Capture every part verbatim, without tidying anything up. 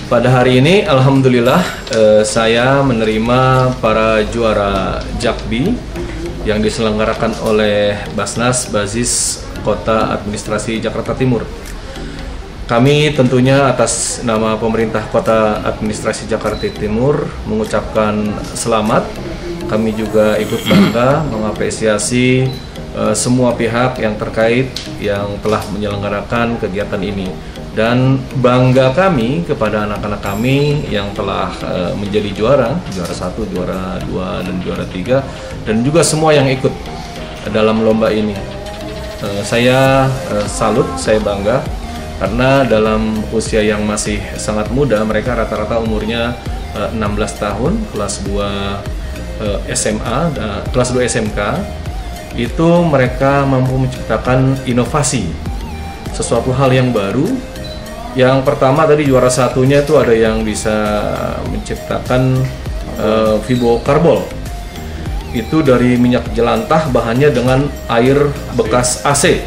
Pada hari ini, alhamdulillah, eh, saya menerima para juara Jakbi yang diselenggarakan oleh Basnas Bazis Kota Administrasi Jakarta Timur. Kami tentunya atas nama pemerintah Kota Administrasi Jakarta Timur mengucapkan selamat. Kami juga ikut bangga mengapresiasi uh, semua pihak yang terkait yang telah menyelenggarakan kegiatan ini. Dan bangga kami kepada anak-anak kami yang telah uh, menjadi juara, juara satu, juara dua, dan juara tiga, dan juga semua yang ikut dalam lomba ini. Uh, saya uh, salut, saya bangga karena dalam usia yang masih sangat muda, mereka rata-rata umurnya uh, enam belas tahun, kelas dua uh, S M A, uh, kelas dua S M K, itu mereka mampu menciptakan inovasi, sesuatu hal yang baru. Yang pertama tadi juara satunya itu ada yang bisa menciptakan uh, fibokarbol. Itu dari minyak jelantah, bahannya dengan air bekas A C.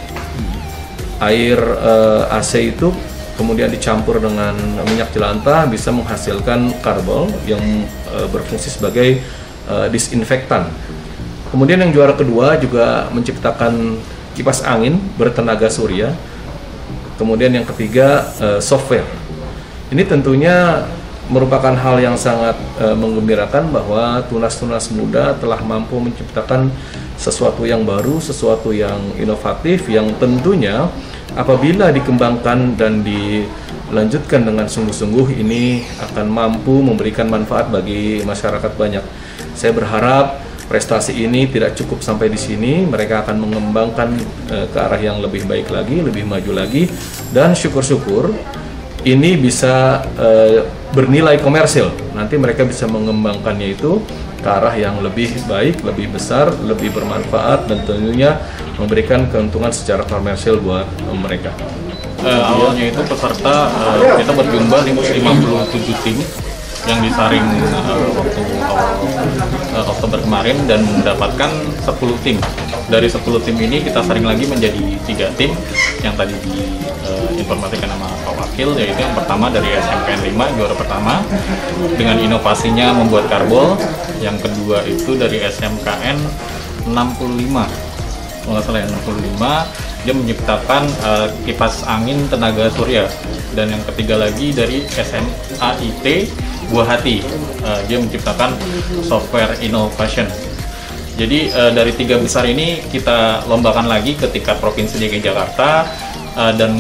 Air uh, A C itu kemudian dicampur dengan minyak jelantah bisa menghasilkan karbol yang uh, berfungsi sebagai uh, disinfektan. Kemudian yang juara kedua juga menciptakan kipas angin bertenaga surya. Kemudian yang ketiga, uh, software. Ini tentunya merupakan hal yang sangat uh, menggembirakan bahwa tunas-tunas muda telah mampu menciptakan sesuatu yang baru, sesuatu yang inovatif, yang tentunya apabila dikembangkan dan dilanjutkan dengan sungguh-sungguh ini akan mampu memberikan manfaat bagi masyarakat banyak. Saya berharap prestasi ini tidak cukup sampai di sini, mereka akan mengembangkan e, ke arah yang lebih baik lagi, lebih maju lagi, dan syukur-syukur ini bisa e, bernilai komersil. Nanti mereka bisa mengembangkannya itu ke arah yang lebih baik, lebih besar, lebih bermanfaat, dan tentunya memberikan keuntungan secara komersil buat e, mereka. Uh, awalnya itu peserta uh, kita berjumlah lima puluh tujuh tim yang disaring uh, waktu awal uh, Oktober kemarin dan mendapatkan sepuluh tim. Dari sepuluh tim ini kita saring lagi menjadi tiga tim yang tadi diinformasikan uh, sama Pak Wakil, yaitu yang pertama dari S M K N lima, juara pertama dengan inovasinya membuat karbol. Yang kedua itu dari S M K N enam puluh lima, kalau nggak salah ya, enam puluh lima, dia menciptakan uh, kipas angin tenaga surya. Dan yang ketiga lagi dari S M A I T Buah Hati, uh, dia menciptakan software innovation. Jadi uh, dari tiga besar ini kita lombakan lagi ke tingkat provinsi D K I Jakarta, uh, dan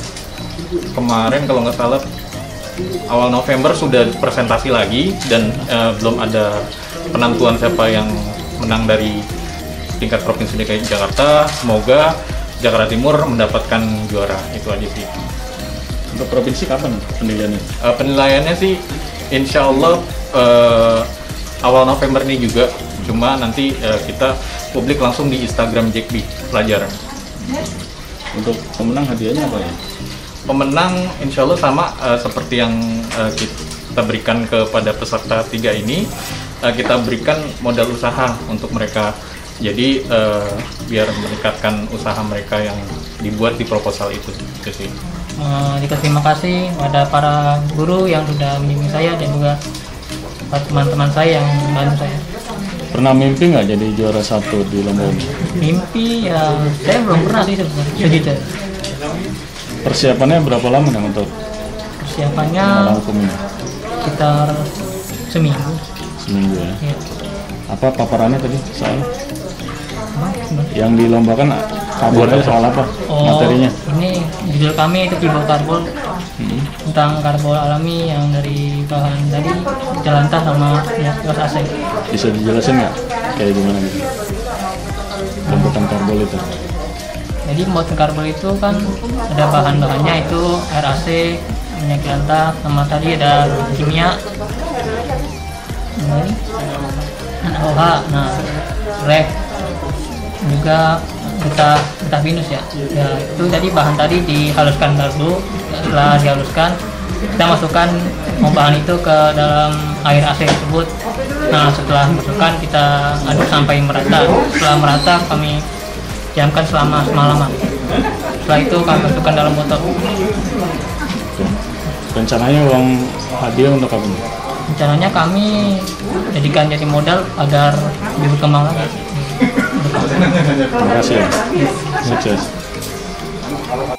kemarin kalau nggak salah awal November sudah presentasi lagi, dan uh, belum ada penentuan siapa yang menang dari tingkat provinsi D K I Jakarta. Semoga Jakarta Timur mendapatkan juara, itu aja sih. Untuk provinsi kapan penilaiannya? Uh, penilaiannya sih insya Allah uh, awal November ini juga, cuma nanti uh, kita publik langsung di Instagram Jakbi pelajaran. Untuk pemenang hadiahnya apa ya? Pemenang insya Allah sama uh, seperti yang uh, kita berikan kepada peserta tiga ini, uh, kita berikan modal usaha untuk mereka. Jadi uh, biar meningkatkan usaha mereka yang dibuat di proposal itu, itu sih. Uh, dikasih terima kasih pada para guru yang sudah membimbing saya dan juga teman-teman saya yang membantu saya. Pernah mimpi nggak jadi juara satu di lomba ini? Mimpi ya, saya belum pernah sih sebenarnya sejujurnya. Persiapannya berapa lama nih untuk Persiapannya hukum ini? sekitar seminggu. Seminggu ya. Ya. Apa paparannya tadi soal? Apa? Yang dilombakan kabarnya soal apa? Oh, materinya? ini judul kami itu fibokarbol, Hmm. tentang karbol alami yang dari bahan tadi jelantah sama minyak gas A C. Bisa dijelasin nggak kayak gimana gitu pembuatan karbol itu? Jadi pembuatan karbol itu kan ada bahan-bahannya itu air A C, minyak jelantah, sama tadi ada kimia, ini N O H, nah ref, juga getah getah pinus ya. Ya itu tadi bahan tadi dihaluskan dulu. Setelah dihaluskan, kita masukkan bahan itu ke dalam air A C tersebut. Nah setelah masukkan kita aduk sampai merata. Setelah merata kami diamkan selama semalaman. Setelah itu kami masukkan dalam botol. Rencananya uang hadiah untuk apa nih? Rencananya kami jadikan jadi modal agar lebih berkembang lagi. Terima kasih ya. Sukses.